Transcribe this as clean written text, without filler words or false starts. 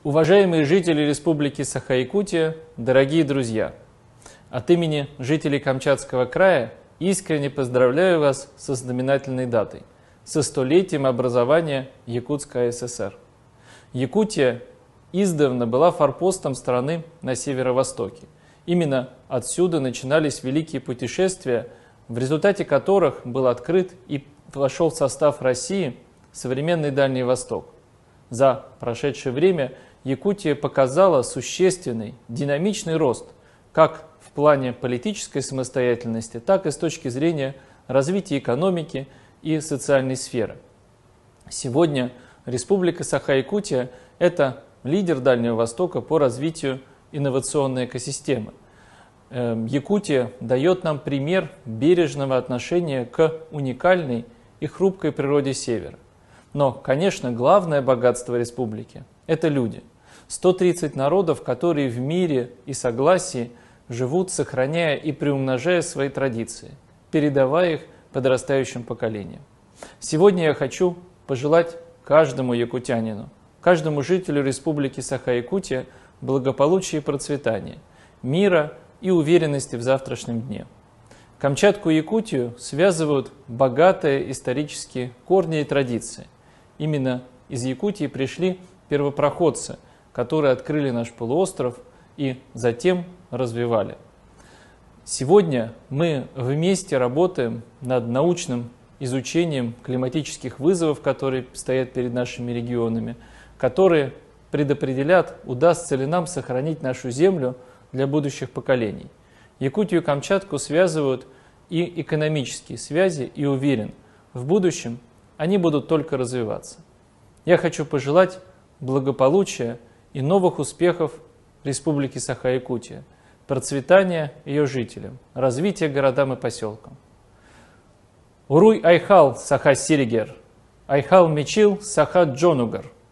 Уважаемые жители Республики Саха-Якутия, дорогие друзья! От имени жителей Камчатского края искренне поздравляю вас со знаменательной датой – со столетием образования Якутской АССР. Якутия издавна была форпостом страны на северо-востоке. Именно отсюда начинались великие путешествия, в результате которых был открыт и вошел в состав России современный Дальний Восток. За прошедшее время Якутия показала существенный, динамичный рост как в плане политической самостоятельности, так и с точки зрения развития экономики и социальной сферы. Сегодня Республика Саха-Якутия – это лидер Дальнего Востока по развитию инновационной экосистемы. Якутия дает нам пример бережного отношения к уникальной и хрупкой природе Севера. Но, конечно, главное богатство республики – это люди. 130 народов, которые в мире и согласии живут, сохраняя и приумножая свои традиции, передавая их подрастающим поколениям. Сегодня я хочу пожелать каждому якутянину, каждому жителю Республики Саха-Якутия благополучия и процветания, мира и уверенности в завтрашнем дне. Камчатку и Якутию связывают богатые исторические корни и традиции. Именно из Якутии пришли первопроходцы, которые открыли наш полуостров и затем развивали. Сегодня мы вместе работаем над научным изучением климатических вызовов, которые стоят перед нашими регионами, которые предопределят, удастся ли нам сохранить нашу землю для будущих поколений. Якутию и Камчатку связывают и экономические связи, и уверен, в будущем они будут только развиваться. Я хочу пожелать благополучия и новых успехов Республике Саха-Якутия, процветания ее жителям, развития городам и поселкам. Уруй айхал Саха Сиригер, айхал мечил Саха Джонугар.